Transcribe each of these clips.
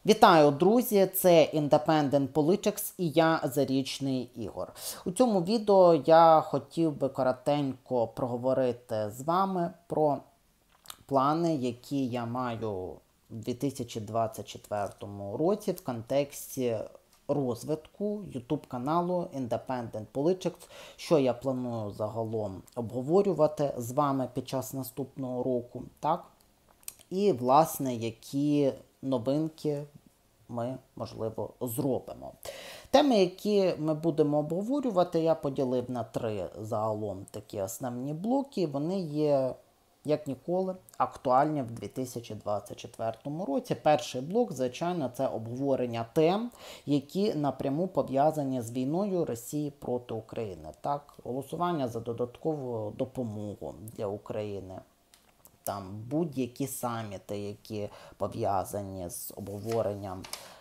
Вітаю, друзі! Це Independent Politics і я Зарічний Ігор. У цьому відео я хотів би коротенько проговорити з вами про плани, які я маю в 2024 році в контексті розвитку YouTube каналу Independent Politics, що я планую загалом обговорювати з вами під час наступного року, так? І, власне, які новинки ми, можливо, зробимо. Теми, які ми будемо обговорювати, я поділив на 3 загалом такі основні блоки. Вони є, як ніколи, актуальні в 2024 році. Перший блок, звичайно, це обговорення тем, які напряму пов'язані з війною Росії проти України. Так, голосування за додаткову допомогу для України. Там будь-які саміти, які пов'язані з обговоренням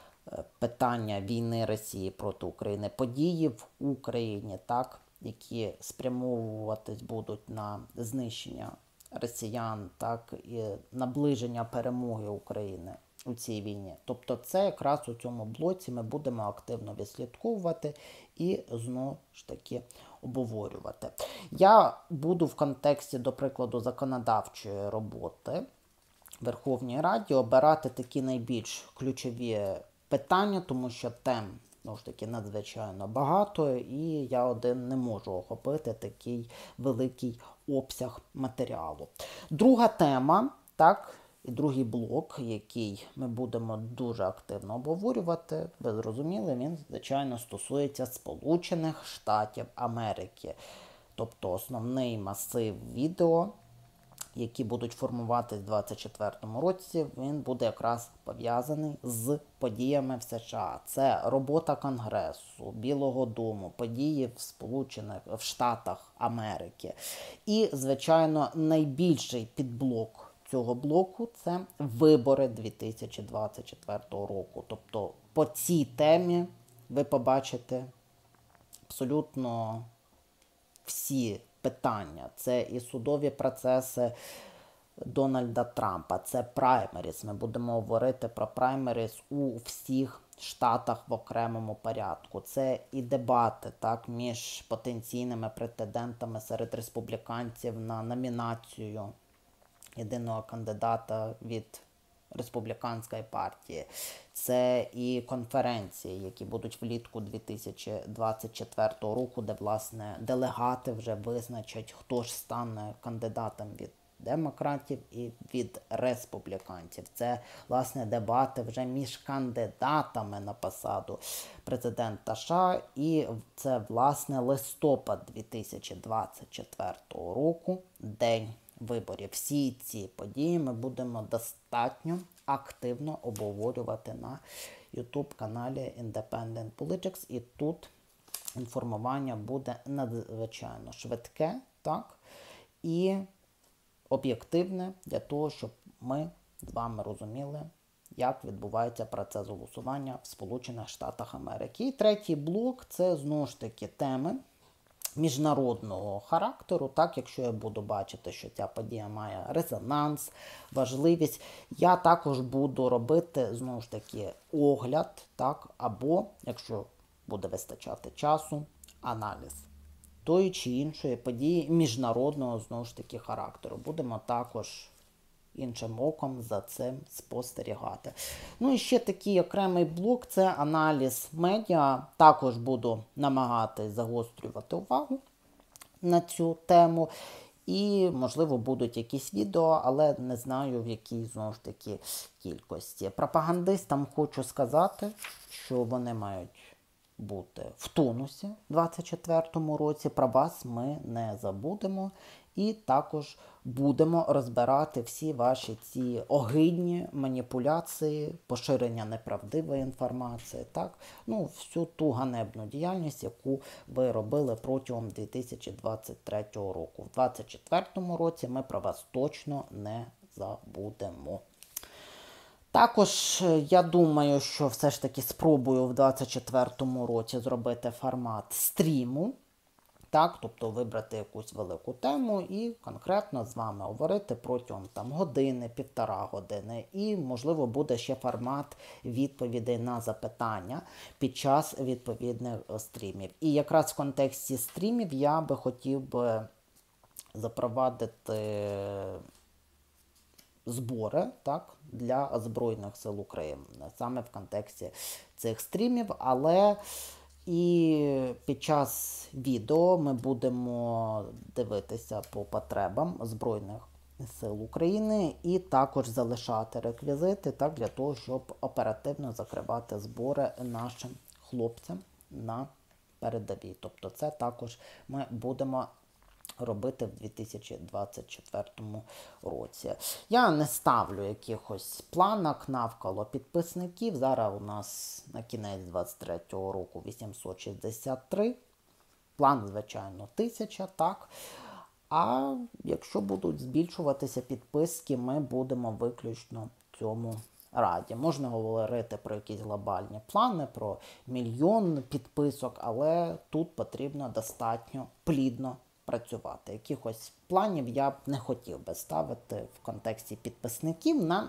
питання війни Росії проти України, події в Україні, так, які спрямовуватись будуть на знищення росіян, так, і наближення перемоги України у цій війні. Тобто це якраз у цьому блоці ми будемо активно відслідковувати і знову ж таки обговорювати. Я буду в контексті, до прикладу, законодавчої роботи в Верховній Раді обирати такі найбільш ключові питання, тому що тем, знову ж таки, надзвичайно багато, і я один не можу охопити такий великий обсяг матеріалу. Друга тема, так, і другий блок, який ми будемо дуже активно обговорювати, ви зрозуміли, він, звичайно, стосується Сполучених Штатів Америки. Тобто основний масив відео, які будуть формуватись в 2024 році, він буде якраз пов'язаний з подіями в США. Це робота Конгресу, Білого дому, події в Штатах Америки. І, звичайно, найбільший підблок цього блоку – це вибори 2024 року. Тобто по цій темі ви побачите абсолютно всі питання. Це і судові процеси Дональда Трампа, це праймеріс. Ми будемо говорити про праймеріс у всіх штатах в окремому порядку. Це і дебати, так, між потенційними претендентами серед республіканців на номінацію єдиного кандидата від республіканської партії. Це і конференції, які будуть влітку 2024 року, де, власне, делегати вже визначать, хто ж стане кандидатом від демократів і від республіканців. Це, власне, дебати вже між кандидатами на посаду президента США, і це, власне, листопад 2024 року, день виборів. Всі ці події ми будемо достатньо активно обговорювати на YouTube-каналі Independent Politics. І тут інформування буде надзвичайно швидке, так, і об'єктивне для того, щоб ми з вами розуміли, як відбувається процес голосування в Сполучених Штатах Америки. І третій блок – це, знову ж таки, теми міжнародного характеру, так, якщо я буду бачити, що ця подія має резонанс, важливість, я також буду робити, знову ж таки, огляд, так, або, якщо буде вистачати часу, аналіз тої чи іншої події міжнародного, знову ж таки, характеру. Будемо також іншим оком за цим спостерігати. Ну і ще такий окремий блок – це аналіз медіа. Також буду намагатись загострювати увагу на цю тему. І, можливо, будуть якісь відео, але не знаю, в якій, знову ж таки, кількості. Пропагандистам хочу сказати, що вони мають бути в тонусі в 2024 році. Про вас ми не забудемо. І також будемо розбирати всі ваші ці огидні маніпуляції, поширення неправдивої інформації, так? Ну, всю ту ганебну діяльність, яку ви робили протягом 2023 року. В 2024 році ми про вас точно не забудемо. Також я думаю, що все ж таки спробую в 2024 році зробити формат стріму. так, тобто вибрати якусь велику тему і конкретно з вами говорити протягом години, півтора години. І, можливо, буде ще формат відповідей на запитання під час відповідних стрімів. І якраз в контексті стрімів я би хотів би запровадити збори, так, для Збройних сил України, саме в контексті цих стрімів, але і під час відео ми будемо дивитися по потребам Збройних сил України і також залишати реквізити, так, для того, щоб оперативно закривати збори нашим хлопцям на передовій. Тобто це також ми будемо робити в 2024 році. Я не ставлю якихось планок навколо підписників. Зараз у нас на кінець 2023 року 863. План, звичайно, 1000, так. А якщо будуть збільшуватися підписки, ми будемо виключно цьому раді. Можна говорити про якісь глобальні плани, про 1 мільйон підписок, але тут потрібно достатньо плідно працювати. Якихось планів я б не хотів би ставити в контексті підписників на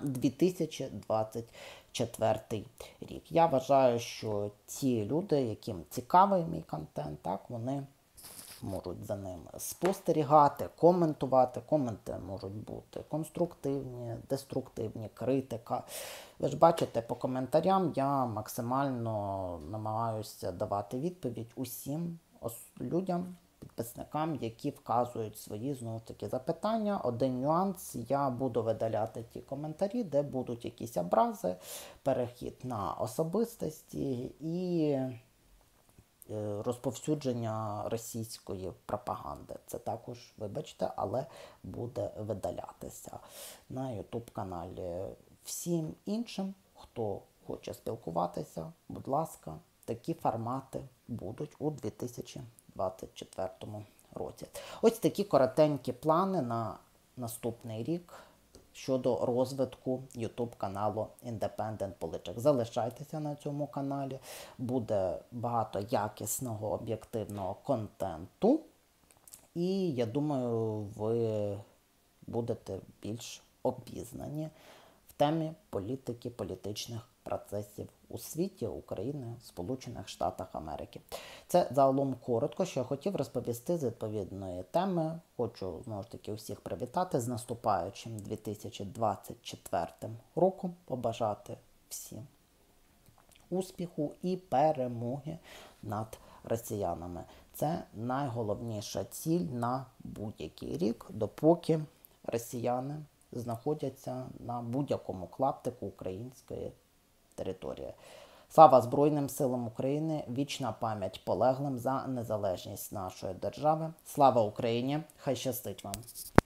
2024 рік. Я вважаю, що ті люди, яким цікавий мій контент, так, вони можуть за ним спостерігати, коментувати. Коменти можуть бути конструктивні, деструктивні, критика. Ви ж бачите, по коментарям я максимально намагаюся давати відповідь усім людям, підписникам, які вказують свої, знову таки, запитання. Один нюанс: я буду видаляти ті коментарі, де будуть якісь образи, перехід на особистості і розповсюдження російської пропаганди. Це також, вибачте, але буде видалятися на YouTube-каналі. Всім іншим, хто хоче спілкуватися, будь ласка, такі формати будуть у 2024 році. Ось такі коротенькі плани на наступний рік щодо розвитку YouTube-каналу Independent Politics. Залишайтеся на цьому каналі, буде багато якісного, об'єктивного контенту. І я думаю, ви будете більш обізнані в темі політики, політичних процесів у світі, Україні, Сполучених Штатах Америки. Це загалом коротко, що я хотів розповісти з відповідної теми. Хочу, знову ж таки, усіх привітати з наступаючим 2024 роком, побажати всім успіху і перемоги над росіянами. Це найголовніша ціль на будь-який рік, допоки росіяни знаходяться на будь-якому клаптику української території. Слава Збройним силам України, вічна пам'ять полеглим за незалежність нашої держави. Слава Україні! Хай щастить вам!